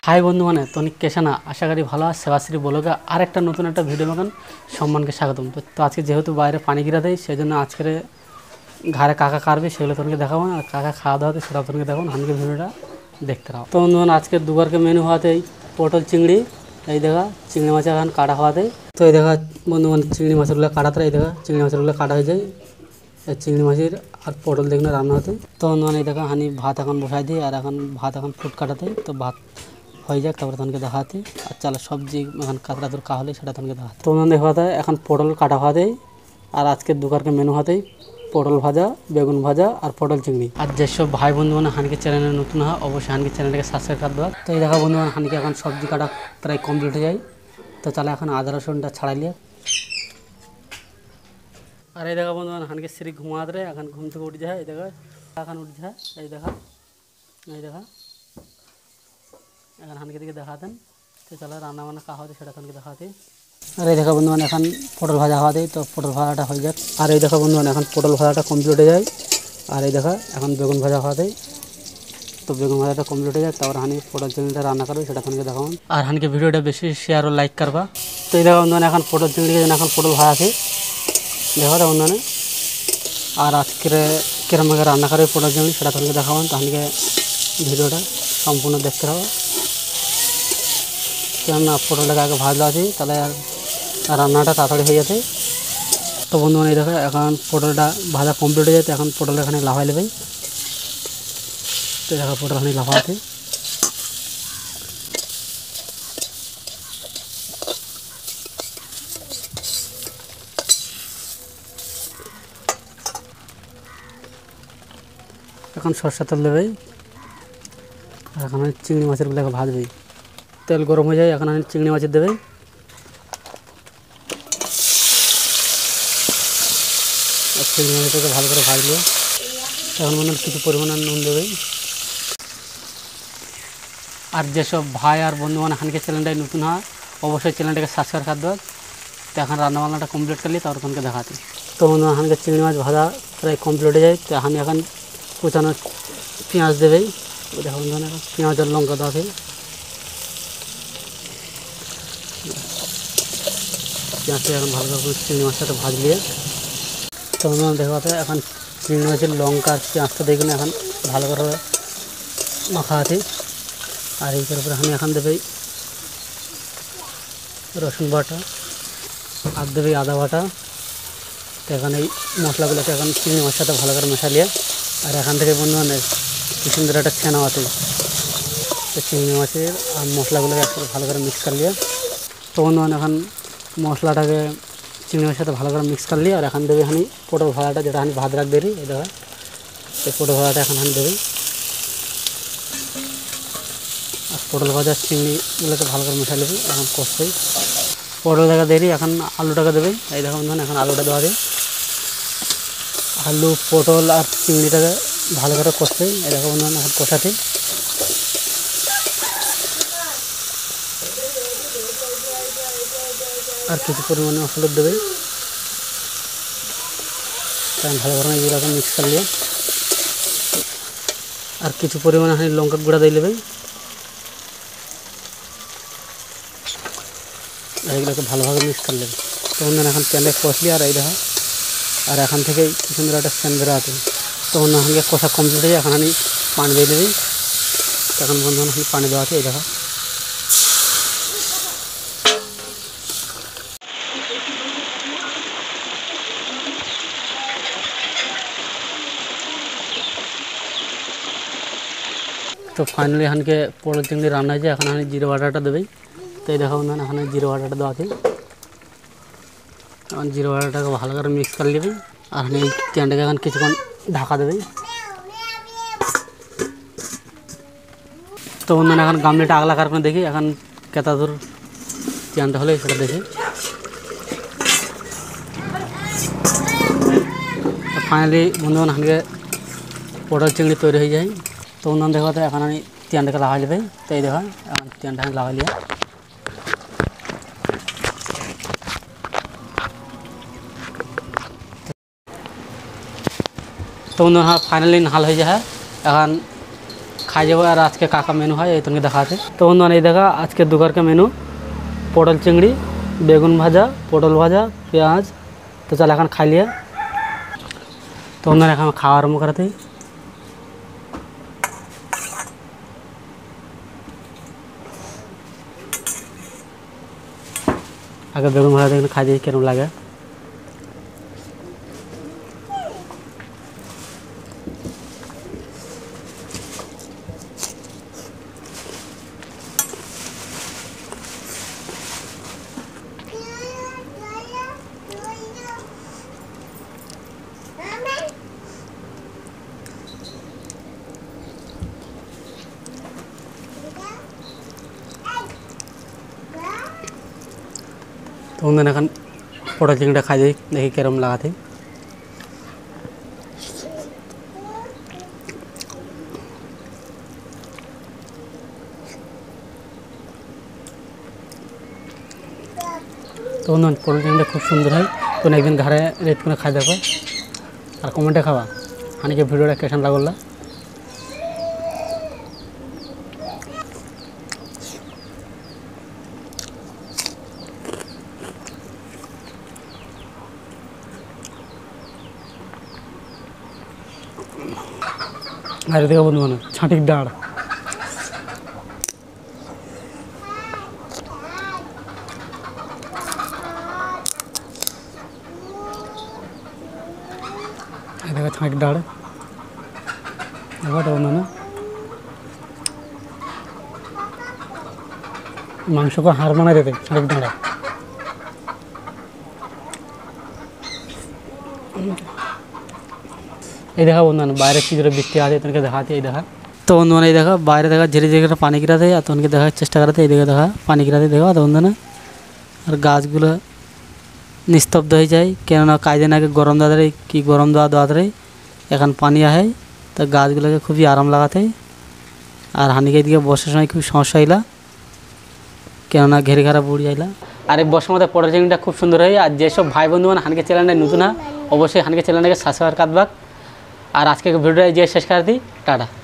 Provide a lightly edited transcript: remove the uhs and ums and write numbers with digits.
High बंधु माने तनिक केशाना आशा करी भालो सेवाश्री ब्लगे और एक नतून एक भिडियो बागान सम्मान के स्वागतम। तो आज के जेहेतु बाहर पानी गिरा देय से आज के घरे काका कारबे सेगुलो तनिक देखाबो और काका खावा दावा सेटा तनिक देखाबो हानिके भिडियोटा देखते रहो। तो बंधुगण आज के दुबार के मेनू हवाते पटल चिंगड़ी এই দেখা চিংড়ি মাছ এখন কাটা হওয়া দেয়। তো এই দেখা বন্ধুগণ চিংড়ি মাছগুলো কাটাতে এই দেখা চিংড়ি মাছগুলো কাটা হয়ে যায় এই চিংড়ি মাছের আর পটল দেখনা রান্না হতে। তো বন্ধুগণ এই দেখা হানি ভাত এখন বসাই দিই আর এখন ভাত এখন ফুট কাটাতে তো ভাত হয়ে যাক তারপরে তনকে দেখাতে আর চালা সবজি এখন কাতলা তোর কা হলে সেটা তনকে দেখাতে। তো বন্ধুগণ দেখা যায় এখন পটল কাটা হওয়া দেয় আর আজকে দুকারকে মেনু হতেই পটল ভাজা বেগুন ভাজা আর পটল চিংড়ি। আর যেসব ভাই বন্ধু মানে হানিকে চ্যানেলে নতুন হয় অবশ্যই হানিকে চ্যানেলটাকে সাবস্ক্রাইব করে দেওয়া। তো এই দেখা বন্ধু হানিকে এখন সবজি কাটা প্রায় কমপ্লিট হয়ে যায়। তো চলে এখন আদা রসুনটা ছাড়াইলে আর এই দেখা বন্ধু হানিকে শ্রী ঘুমাতে রে এখন ঘুম থেকে উঠে যায় এই দেখা এখন উঠে যায় এই দেখা এখন হানিকে দিকে দেখাতেন। তো চলো রান্না বান্না কা হতে সেটা তনকে দেখাতে। আর এই দেখা বন্ধুগণ এখন পটল ভাজা হওয়া দেয় তো পটল ভাজাটা হয়ে যাক। আর এই দেখা বন্ধুগণ এখন পটল ভাজাটা কমপ্লিট হয়ে যায় আর এই দেখা এখন বেগুন ভাজা হওয়া দেয় তো বেগুন ভাজাটা কমপ্লিট হয়ে যায় তারপর হানি পটল চিংড়িটা রান্না করবে সেটা তনকে দেখাবো আর হানিকে ভিডিওটা বেশি শেয়ার ও লাইক করবা। তো এই দেখা বন্ধুগণ এখন পটল চিংড়িকে এখন পটল ভাজা আছে দেখা তো বন্ধুগণ আর আজকে কিরম ভাবে রান্না করবে পটল চিংড়ি সেটা তনকে দেখাবো। তো হানিকে ভিডিওটা সম্পূর্ণ দেখতে হবে কেননা পটলটাকে আগে ভাজলা আছে তাহলে আর রান্নাটা তাড়াতাড়ি হয়ে যাবে। তো বন্ধুগণ এই দেখো এখন পটলটা ভাজা কমপ্লিট হয়ে যাচ্ছে এখন পটল এখানে লাফাই নেবে। তো দেখো পটল এখানে লাফাতে এখন সরষের তেল দেবে এখন চিংড়ি মাছের গুলোকে ভাজবে। তেল গরম হয়ে যায় এখন আমি চিংড়ি মাছের দেবে চিংড়ি মাছটাকে ভালো করে ভাজলে এখন মনে কিছু পরিমাণে নুন দেবে। আর যেসব ভাই আর বন্ধু মানে হানিকে চ্যানেলটাই নতুন হয় অবশ্যই চ্যানেলটাকে সাবস্ক্রাইব করে দেওয়া। তো এখন রান্নাবান্নাটা কমপ্লিট করলে তারপর তনকে দেখাতে। তো বন্ধু হানিকে চিংড়ি মাছ ভাজা প্রায় কমপ্লিট হয়ে যায়। তো আমি এখন কুচানো পেঁয়াজ দেবে দেখো বন্ধু পেঁয়াজ আর লঙ্কা দেওয়া আছে পেঁয়াজটা এখন ভালো করে চিংড়ি মাছটা ভাজলিয়ে তো দেখাতে এখন চিংড়ি মাছের লঙ্কা আর পেঁয়াজটা দেখুন এখন ভালো করে মাখা আছে। আর এই করে আমি এখন দেবে রসুন বাটা আর দেবে আদা বাটা। তো এখন এই মশলাগুলোকে এখন চিংড়ি মাছের সাথে ভালো করে মেশালিয়ে আর এখান থেকে বন্ধু মানে কি সুন্দর একটা ছেনা আছে তো চিংড়ি মাছের আর মশলাগুলোকে একসাথে ভালো করে মিক্স করলিয়ে তো বন্ধু এখন মশলাটাকে চিংড়ি মাছের সাথে ভালো করে মিক্স করলি আর এখন দেবে হানি পটল ভাজাটা যেটা আমি ভাত রাখ দেরি এই দেখা এই পটল ভাজাটা এখন হানি দেবে আর পটল ভাজার চিংড়িগুলোকে ভালো করে মিশা নেবে এখন কষবে পটল দেখা দেরি এখন আলুটাকে দেবে এই দেখা বন্ধু এখন আলুটা দেওয়া দেয় আলু পটল আর চিংড়িটাকে ভালো করে কষবে এই দেখা বন্ধু এখন কষাতে আর কিছু পরিমাণে হলুদ দেবে ভালো করে এগুলোকে মিক্স করলে আর কিছু পরিমাণে হানি লঙ্কা গুঁড়া দিয়ে নেবে এগুলোকে ভালোভাবে মিক্স করে নেবে। তো বন্ধুরা এখন প্যানে কষলি আর এই দেখা আর এখান থেকে কি সুন্দর একটা সেন্ট বেরো আছে। তো বন্ধু হানি কষা কমপ্লিট হয়ে এখন আমি পানি দিয়ে দেবে এখন বন্ধু হানি পানি দেওয়া আছে এই দেখা তো ফাইনালি হানকে পটল চিংড়ি রান্না হয়েছে এখন হানি জিরে বাটাটা দেবে। তো এই দেখা বন্ধু এখানে জিরে বাটাটা দেওয়া আছে এখন জিরে বাটাটাকে ভালো করে মিক্স করে নেবে আর হানি চিকেনটাকে এখন কিছুক্ষণ ঢাকা দেবে। তো বন্ধু এখন গামলিটা আগলা কারণে দেখি এখন কেতা দূর চিকেনটা হলে সেটা দেখি ফাইনালি বন্ধু হানকে পটল চিংড়ি তৈরি হয়ে যায়। তো বন্ধু দেখাতে এখন আমি চিকেনটাকে লাগাই নেবে। তো এই দেখা এখন চিকেনটা লাগাই লিয়া তো বন্ধু ফাইনালি নাহাল হয়ে যায় এখন খাই যাবো। আর আজকে কাকা মেনু হয় এই তোমাকে দেখা আছে। তো বন্ধুগণ এই দেখা আজকে দুপুরকে মেনু পটল চিংড়ি, বেগুন ভাজা, পটল ভাজা, পেঁয়াজ। তো চল এখন খাই লিয়ে। তো বন্ধুগণ এখন খাওয়া আরম্ভ করাতেই আগে বেগুন ভাজা দেখুন খাই দিই কেরম লাগে। তো বন্ধুগণ এখন পটল চিংড়িটা খাই দিই, দেখি কেরম লাগাতে। তো বন্ধুগণ পটল চিংড়িটা খুব সুন্দর হয়। তো একদিন ঘরে রেট করে খাই দেখো আর কমেন্টে খাওয়া হানিকে ভিডিওটা কেমন লাগলো। আর দেখো বন্ধুগণ ছাঁটির ডাঁড়, देखो छाँट डाड़ देखो बंधु मांस को हार बना देते छाँट डाड़ा। ये देखा बंधु बाहर की जो बृष्टि आते तुमके दिखाते ये देखा। तो बंधु ये देखा बाहर देखा धीरे धीरे पानी गिराते तो उनके देखा चेष्टा करते ये देखा पानी गिराते देखा। तो बंधु और गाছগুলো নিস্তব্ধ হয়ে যায়, কেননা কয়েকদিন আগে গরম দাদারে কি গরম দাদারে এখন পানি আহে তো গাছগুলোকে খুবই আরাম লাগাতে। আর হানিকে দিকে বর্ষার সময় খুব সমস্যা হইলা, কেননা ঘেরে ঘেরা বুড়ি যাইলা। আর এই বর্ষার মধ্যে পটল চিংড়িটা খুব সুন্দর হয়। আর যেসব ভাই বন্ধু মানে হানিকে চ্যানেলটা নতুন হয় অবশ্যই হানিকে চ্যানেলটাকে সাবস্ক্রাইব করবাক। আর আজকে ভিডিওটা যে শেষ করে দিই, টাটা।